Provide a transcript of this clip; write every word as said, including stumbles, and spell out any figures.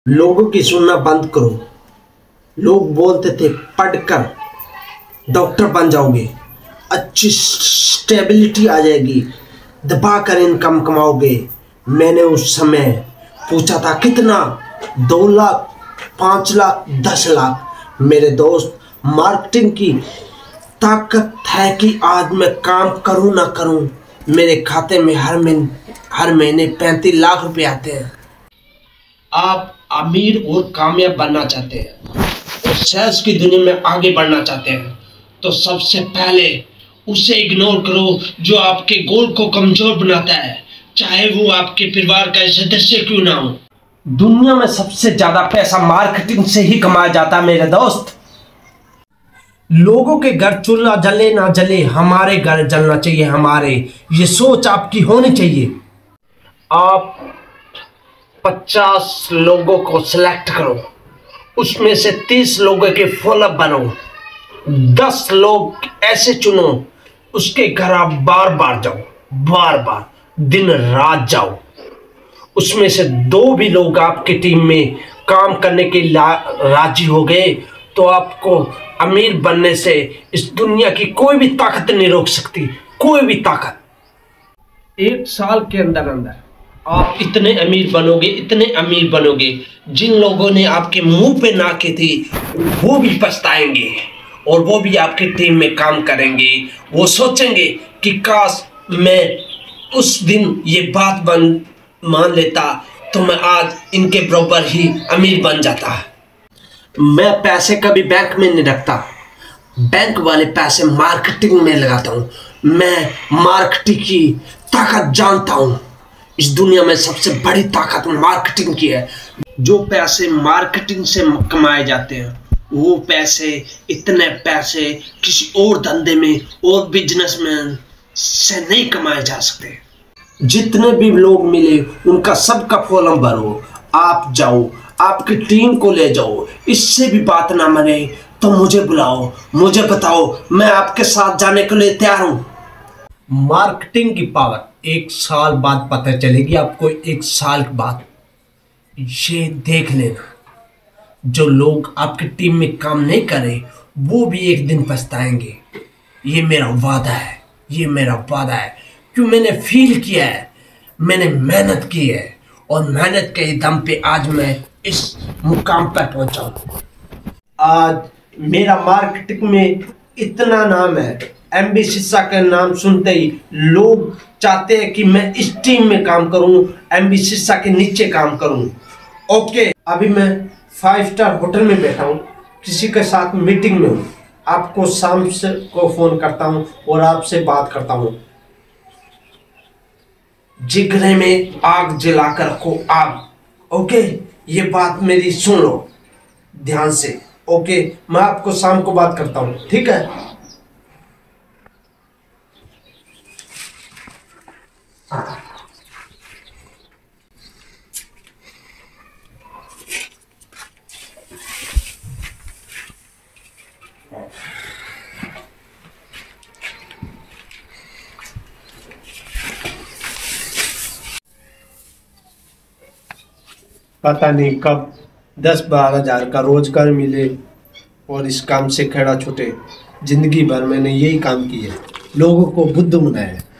लोगों की सुनना बंद करो। लोग बोलते थे पढ़कर डॉक्टर बन जाओगे, अच्छी स्टेबिलिटी आ जाएगी, दबा कर इनकम कमाओगे। मैंने उस समय पूछा था कितना, दो लाख, पाँच लाख, दस लाख। मेरे दोस्त, मार्केटिंग की ताकत है कि आज मैं काम करूं ना करूं, मेरे खाते में हर महीने हर महीने पैंतीस लाख रुपए आते हैं। आप अमीर और कामयाब बनना चाहते हैं और सेल्स की दुनिया में आगे बढ़ना चाहते हैं तो सबसे पहले उसे इग्नोर करो जो आपके गोल को कमजोर बनाता है, चाहे वो आपके परिवार का सदस्य क्यों ना हो। दुनिया में सबसे ज्यादा पैसा मार्केटिंग से ही कमाया जाता है मेरे दोस्त। लोगों के घर चूल्हा जले ना जले, हमारे घर जलना चाहिए। हमारे ये सोच आपकी होनी चाहिए। आप पचास लोगों को सिलेक्ट करो, उसमें से तीस लोगों के फॉलोअप बनो, दस लोग ऐसे चुनो उसके घर आप बार बार जाओ, बार बार दिन रात जाओ। उसमें से दो भी लोग आपकी टीम में काम करने के राजी हो गए तो आपको अमीर बनने से इस दुनिया की कोई भी ताकत नहीं रोक सकती, कोई भी ताकत। एक साल के अंदर अंदर आप इतने अमीर बनोगे, इतने अमीर बनोगे, जिन लोगों ने आपके मुंह पे नाके थी वो भी पछताएंगे और वो भी आपकी टीम में काम करेंगे। वो सोचेंगे कि काश मैं उस दिन ये बात बन मान लेता तो मैं आज इनके बराबर ही अमीर बन जाता। मैं पैसे कभी बैंक में नहीं रखता, बैंक वाले पैसे मार्केटिंग में लगाता हूँ। मैं मार्केटिंग की ताकत जानता हूँ। इस दुनिया में सबसे बड़ी ताकत मार्केटिंग की है। जो पैसे मार्केटिंग से कमाए जाते हैं वो पैसे, इतने पैसे किसी और धंधे में और बिजनेसमैन से नहीं कमाए जा सकते। जितने भी लोग मिले उनका सबका फॉर्म भरो, आप जाओ, आपकी टीम को ले जाओ। इससे भी बात ना माने तो मुझे बुलाओ, मुझे बताओ, मैं आपके साथ जाने के लिए तैयार हूं। मार्केटिंग की पावर एक साल बाद पता चलेगी आपको। एक साल के बाद ये देख लेना, जो लोग आपकी टीम में काम नहीं करे वो भी एक दिन पछताएंगे। ये मेरा वादा है, ये मेरा वादा है, क्यों मैंने फील किया है, मैंने मेहनत की है और मेहनत के दम पे आज मैं इस मुकाम पर पहुंचा हूं। आज मेरा मार्केटिंग में इतना नाम है, एमबी शिक्षा का नाम सुनते ही लोग चाहते हैं कि मैं इस टीम में काम करूं, एमबी शिक्षा के नीचे काम करूं। ओके, अभी मैं फाइव स्टार होटल में बैठा हूं, किसी के साथ मीटिंग में हूं। आपको शाम से को फोन करता हूं और आपसे बात करता हूं। जिगरे में आग जलाकर रखो, आग। ओके, ये बात मेरी सुन लो ध्यान से। ओके, मैं आपको शाम को बात करता हूं, ठीक है? पता नहीं कब दस बारह हजार का रोजगार मिले और इस काम से खड़ा छूटे। जिंदगी भर मैंने यही काम किया है, लोगों को बुद्ध बनाया है।